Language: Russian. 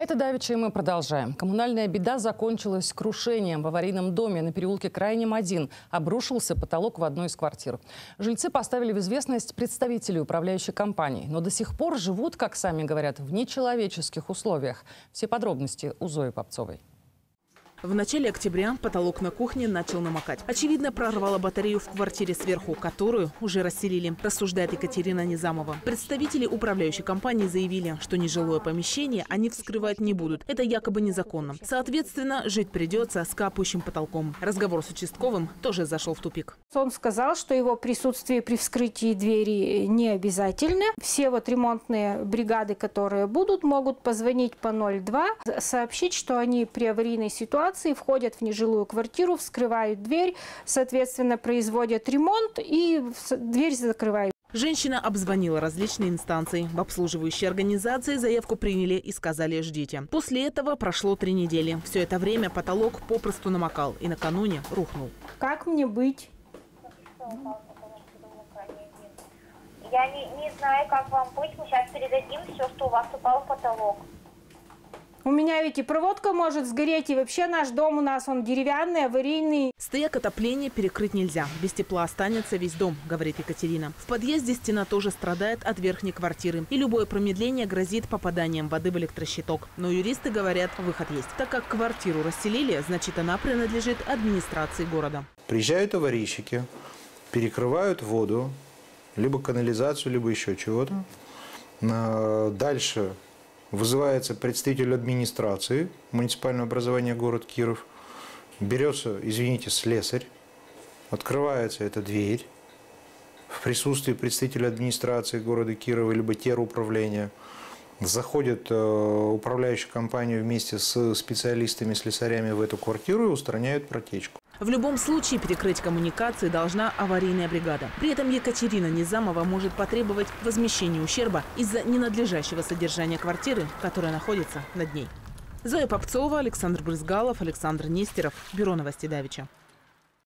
Это давеча, и мы продолжаем. Коммунальная беда закончилась крушением. В аварийном доме на переулке Крайнем 1 обрушился потолок в одной из квартир. Жильцы поставили в известность представителей управляющей компании, но до сих пор живут, как сами говорят, в нечеловеческих условиях. Все подробности у Зои Попцовой. В начале октября потолок на кухне начал намокать. Очевидно, прорвало батарею в квартире сверху, которую уже расселили, рассуждает Екатерина Низамова. Представители управляющей компании заявили, что нежилое помещение они вскрывать не будут. Это якобы незаконно. Соответственно, жить придется с капающим потолком. Разговор с участковым тоже зашел в тупик. Он сказал, что его присутствие при вскрытии двери не обязательно. Все ремонтные бригады, которые будут, могут позвонить по 02, сообщить, что они при аварийной ситуации входят в нежилую квартиру, вскрывают дверь, соответственно, производят ремонт и дверь закрывают. Женщина обзвонила различные инстанции. В обслуживающей организации заявку приняли и сказали «ждите». После этого прошло 3 недели. Все это время потолок попросту намокал и накануне рухнул. Как мне быть? Я не знаю, как вам быть. Мы сейчас передадим все, что у вас упал в потолок. У меня ведь и проводка может сгореть, и вообще наш дом у нас, он деревянный, аварийный. Стояк отопления перекрыть нельзя. Без тепла останется весь дом, говорит Екатерина. В подъезде стена тоже страдает от верхней квартиры. И любое промедление грозит попаданием воды в электрощиток. Но юристы говорят, выход есть. Так как квартиру расселили, значит, она принадлежит администрации города. Приезжают аварийщики, перекрывают воду, либо канализацию, либо еще чего-то. Дальше вызывается представитель администрации муниципального образования город Киров. Берется, извините, слесарь. Открывается эта дверь. В присутствии представителя администрации города Кирова либо теруправления заходит управляющая компания вместе с специалистами, слесарями в эту квартиру и устраняют протечку. В любом случае перекрыть коммуникации должна аварийная бригада. При этом Екатерина Низамова может потребовать возмещения ущерба из-за ненадлежащего содержания квартиры, которая находится над ней. Зоя Попцова, Александр Брызгалов, Александр Нестеров. Бюро новостей давеча.